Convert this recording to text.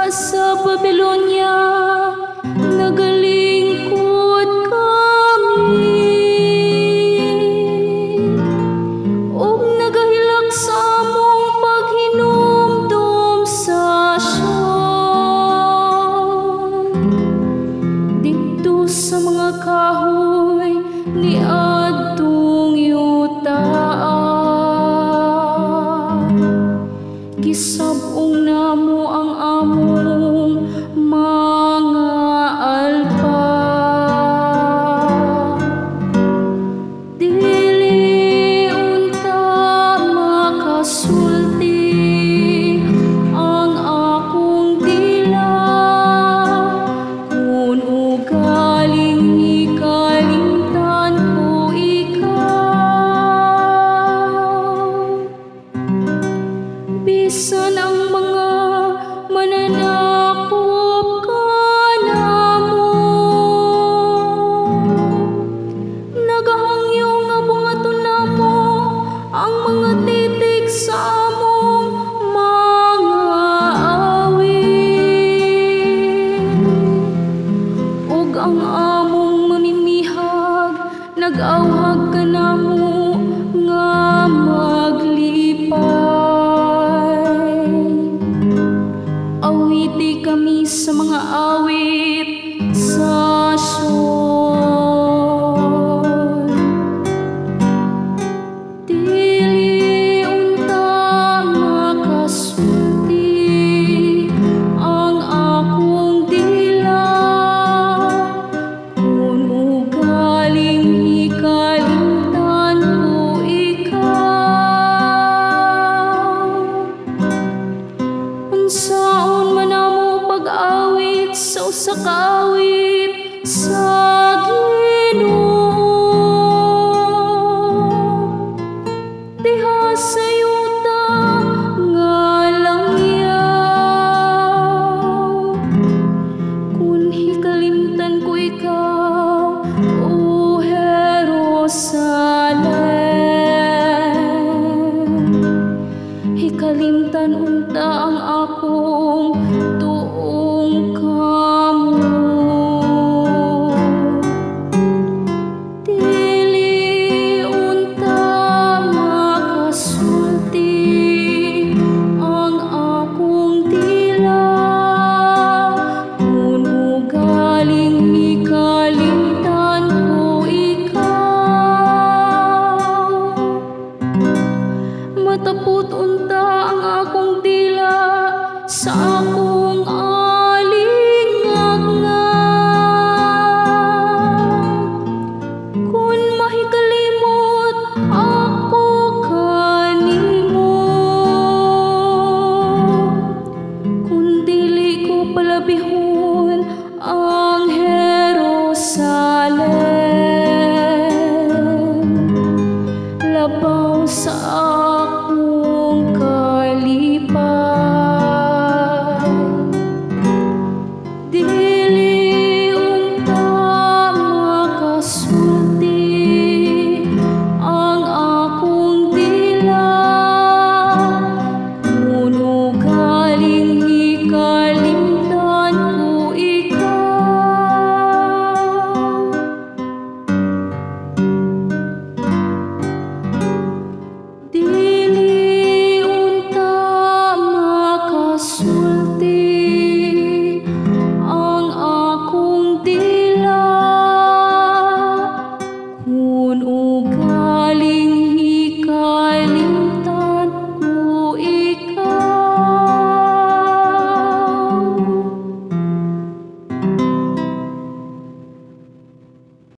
sa Babylonia nagalingkod kami, ug nagahilak sa among paghinumdum sa Sion. Didto sa mga kahoy ni adtong yutaan, gisab-ong namo ang among mga alpa. Dili unta makasulti ang akong dila kun ugaling hikalimtan ko ikaw. Bisan ang mga mananakop kanamo, nagahangyo nga bungaton namo ang mga titik sa among mga awit, ug ang among mamimihag nag-awhag kanamo